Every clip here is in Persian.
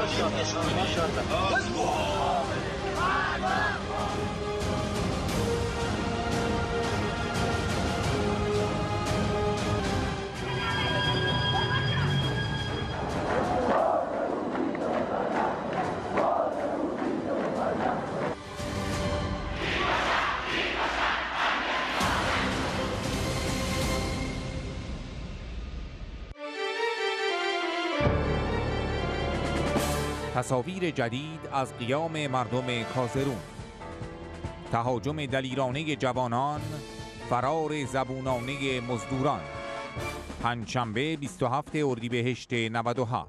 تصاویر جدید از قیام مردم کازرون، تهاجم دلیرانه جوانان، فرار زبونانه مزدوران. پنجشنبه 27 اردیبهشت 97.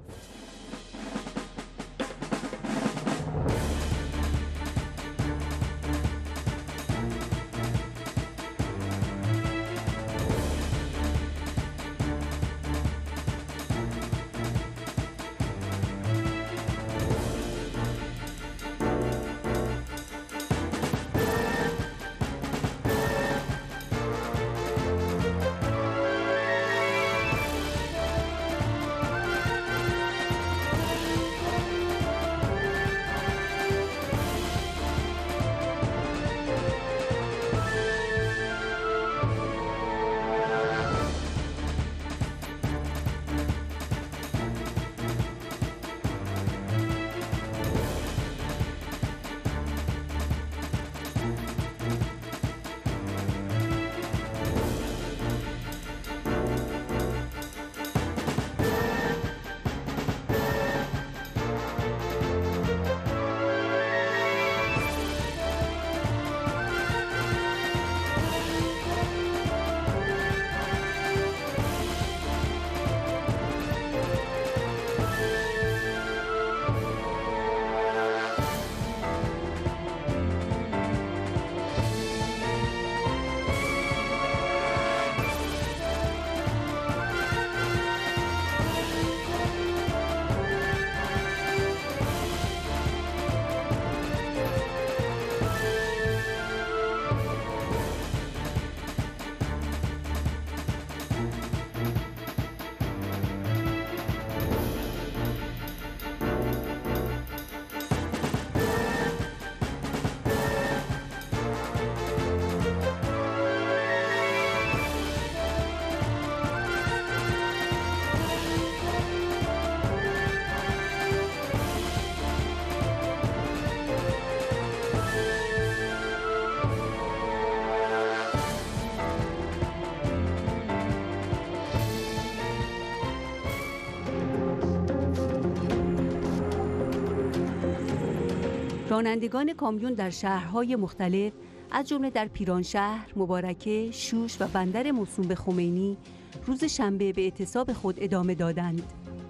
رانندگان کامیون در شهرهای مختلف از جمله در پیرانشهر، مبارکه، شوش و بندر موسوم به خمینی روز شنبه به اعتصاب خود ادامه دادند.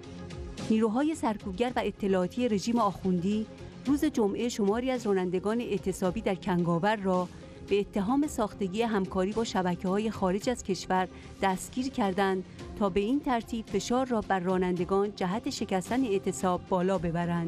نیروهای سرکوبگر و اطلاعاتی رژیم آخوندی روز جمعه شماری از رانندگان اعتصابی در کنگاور را به اتهام ساختگی همکاری با شبکه‌های خارج از کشور دستگیر کردند تا به این ترتیب فشار را بر رانندگان جهت شکستن اعتصاب بالا ببرند.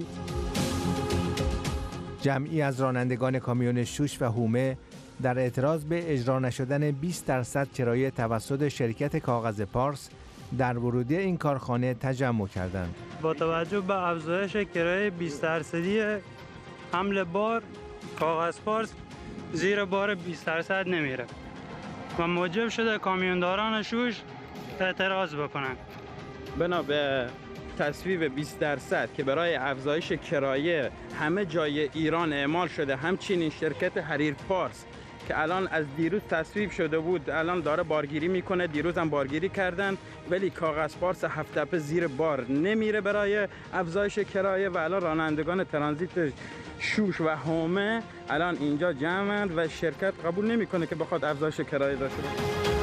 جمعی از رانندگان کامیون شوش و هومه در اعتراض به اجرا نشدن 20% کرایه توسط شرکت کاغذ پارس در ورودی این کارخانه تجمع کردند. با توجه به افزایش کرایه 20%، حمل بار کاغذ پارس زیر بار 20% نمیره و موجب شده کامیونداران شوش اعتراض بکنند. بنا به تصویب 20% که برای افزایش کرایه همه جای ایران اعمال شده، همچنین شرکت حریر پارس که الان از دیروز تصویب شده بود الان داره بارگیری میکنه، دیروز هم بارگیری کردن، ولی کاغذ پارس هفته زیر بار نمیره برای افزایش کرایه و الان رانندگان ترانزیت شوش و هومه الان اینجا جمعند و شرکت قبول نمیکنه که بخواد افزایش کرایه داشته باشه.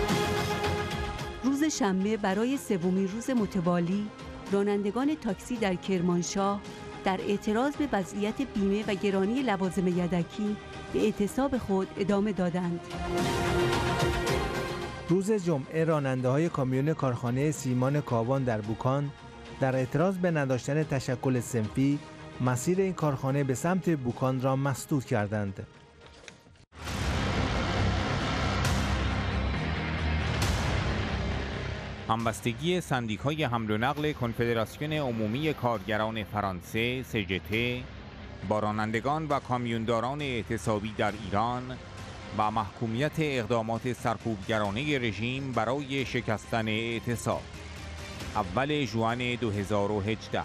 روز شنبه برای سومین روز متوالی رانندگان تاکسی در کرمانشاه در اعتراض به وضعیت بیمه و گرانی لوازم یدکی به اعتصاب خود ادامه دادند. روز جمعه راننده‌های کامیون کارخانه سیمان کاوان در بوکان در اعتراض به نداشتن تشکل صنفی مسیر این کارخانه به سمت بوکان را مسدود کردند. همبستگی سندیکای حمل و نقل کنفدراسیون عمومی کارگران فرانسه CGT با رانندگان و کامیونداران اعتصابی در ایران و محکومیت اقدامات سرکوبگرانه رژیم برای شکستن اعتصاب. اول ژوئن 2018.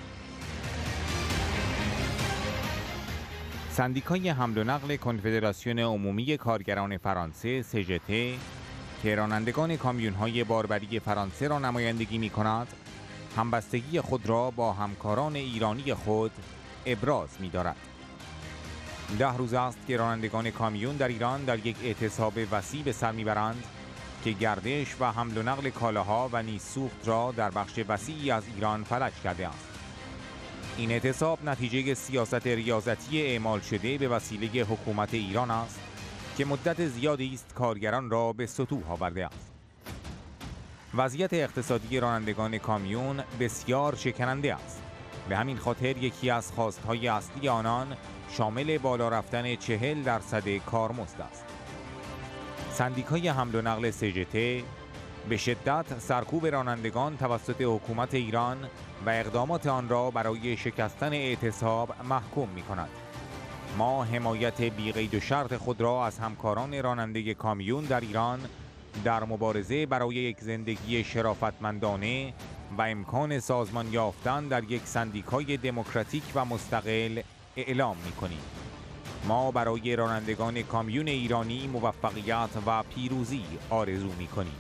سندیکای حمل و نقل کنفدراسیون عمومی کارگران فرانسه CGT که رانندگان کامیون‌های باربری فرانسه را نمایندگی می‌کند، همبستگی خود را با همکاران ایرانی خود ابراز می‌دارد. 10 روز است که رانندگان کامیون در ایران در یک اعتصاب وسیع به سر می‌برند که گردش و حمل و نقل کالاها و نیز سوخت را در بخش وسیعی از ایران فلج کرده است. این اعتصاب نتیجه سیاست ریاضتی اعمال شده به وسیله حکومت ایران است که مدت زیادی است کارگران را به سطوح آورده است. وضعیت اقتصادی رانندگان کامیون بسیار شکننده است. به همین خاطر یکی از خواستهای اصلی آنان شامل بالا رفتن 40% کارمزد است. سندیکای حمل و نقل CGT به شدت سرکوب رانندگان توسط حکومت ایران و اقدامات آن را برای شکستن اعتصاب محکوم می‌کند. ما حمایت بی قید و شرط خود را از همکاران راننده کامیون در ایران در مبارزه برای یک زندگی شرافتمندانه و امکان سازمان یافتن در یک سندیکای دموکراتیک و مستقل اعلام می‌کنیم. ما برای رانندگان کامیون ایرانی موفقیت و پیروزی آرزو می‌کنیم.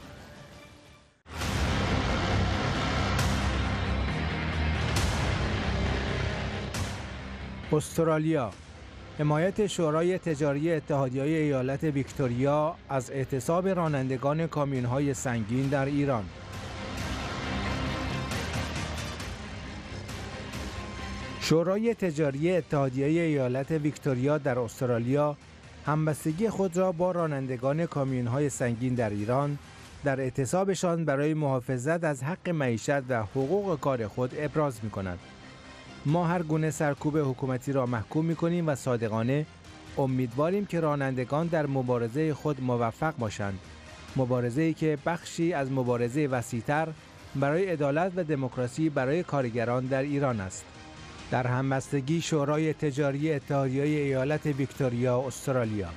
استرالیا. حمایت شورای تجاری اتحادیه ایالات ویکتوریا از اعتصاب رانندگان کامیون‌های سنگین در ایران. شورای تجاری اتحادیه ایالات ویکتوریا در استرالیا همبستگی خود را با رانندگان کامیون‌های سنگین در ایران در اعتصابشان برای محافظت از حق معیشت و حقوق کار خود ابراز می‌کند. ما هر گونه سرکوب حکومتی را محکوم می‌کنیم و صادقانه امیدواریم که رانندگان در مبارزه خود موفق باشند. مبارزه‌ای که بخشی از مبارزه وسیع‌تر برای عدالت و دموکراسی برای کارگران در ایران است. در همبستگی شورای تجاری اتحادیه ایالات ویکتوریا استرالیا.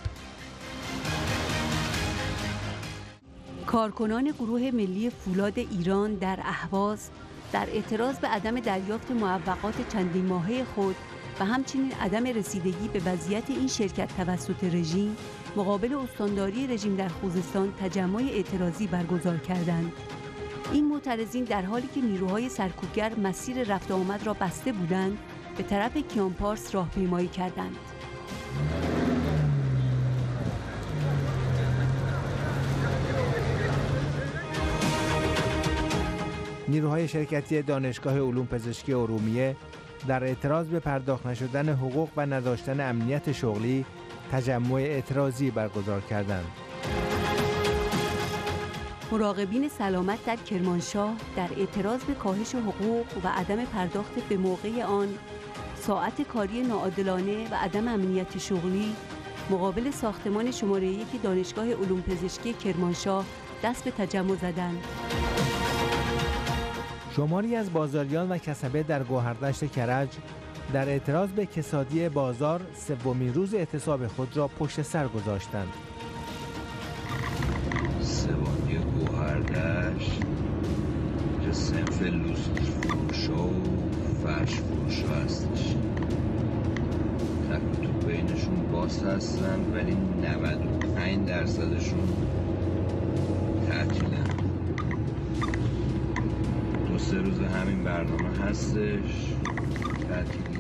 کارکنان گروه ملی فولاد ایران در اهواز در اعتراض به عدم دریافت معوقات چندین ماهه خود و همچنین عدم رسیدگی به وضعیت این شرکت توسط رژیم مقابل استانداری رژیم در خوزستان تجمع اعتراضی برگزار کردند. این معترضین در حالی که نیروهای سرکوبگر مسیر رفت و آمد را بسته بودند، به طرف کیانپارس راهپیمایی کردند. نیروهای شرکتی دانشگاه علوم پزشکی ارومیه در اعتراض به پرداخت نشدن حقوق و نداشتن امنیت شغلی تجمع اعتراضی برگزار کردند. مراقبین سلامت در کرمانشاه در اعتراض به کاهش حقوق و عدم پرداخت به موقع آن، ساعت کاری ناعادلانه و عدم امنیت شغلی مقابل ساختمان شماره 1 دانشگاه علوم پزشکی کرمانشاه دست به تجمع زدند. شماری از بازاریان و کسبه در گوهردشت کرج در اعتراض به کسادی بازار سومین روز اعتصاب خود را پشت سر گذاشتند. سوادی گوهردشت که صنف لوستر فروشا و فرش فروشا هستش. تک و توک بینشون باز هستن ولی 95%شون تعطیلن. 2-3 روز همین برنامه هستش تعطیل.